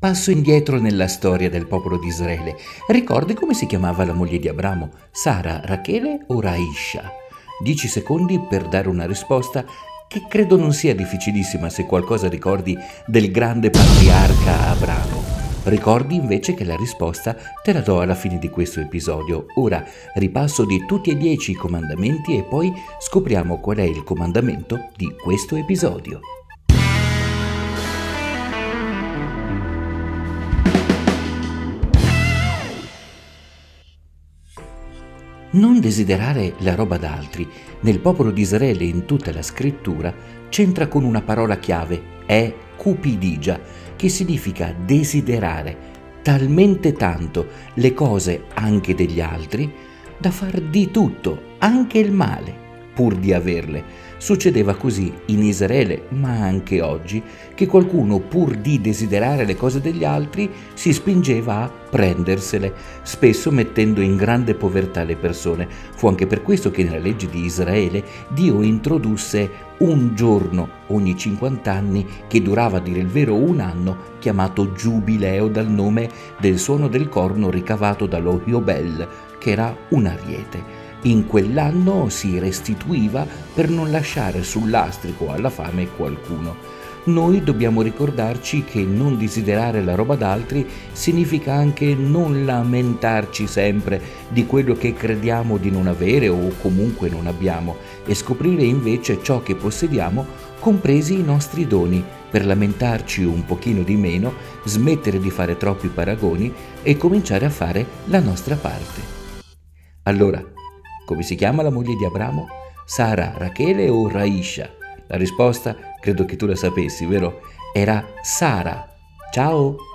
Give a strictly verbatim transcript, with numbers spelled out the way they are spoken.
Passo indietro nella storia del popolo di Israele. Ricordi come si chiamava la moglie di Abramo? Sara, Rachele o Raisha? Dieci secondi per dare una risposta che credo non sia difficilissima se qualcosa ricordi del grande patriarca Abramo. Ricordi invece che la risposta te la do alla fine di questo episodio. Ora ripasso di tutti e dieci i comandamenti e poi scopriamo qual è il comandamento di questo episodio. Non desiderare la roba d'altri, nel popolo di Israele e in tutta la scrittura, c'entra con una parola chiave, è cupidigia, che significa desiderare talmente tanto le cose anche degli altri, da far di tutto, anche il male, pur di averle. Succedeva così in Israele, ma anche oggi, che qualcuno, pur di desiderare le cose degli altri, si spingeva a prendersele, spesso mettendo in grande povertà le persone. Fu anche per questo che nella legge di Israele Dio introdusse un giorno ogni cinquanta anni, che durava a dire il vero un anno, chiamato giubileo dal nome del suono del corno ricavato dallo Yobel, che era un ariete. In quell'anno si restituiva per non lasciare sul lastrico alla fame qualcuno. Noi dobbiamo ricordarci che non desiderare la roba d'altri significa anche non lamentarci sempre di quello che crediamo di non avere o comunque non abbiamo, e scoprire invece ciò che possediamo, compresi i nostri doni, per lamentarci un pochino di meno, smettere di fare troppi paragoni e cominciare a fare la nostra parte. Allora, come si chiama la moglie di Abramo? Sara, Rachele o Raisha? La risposta, credo che tu la sapessi, vero? Era Sara. Ciao!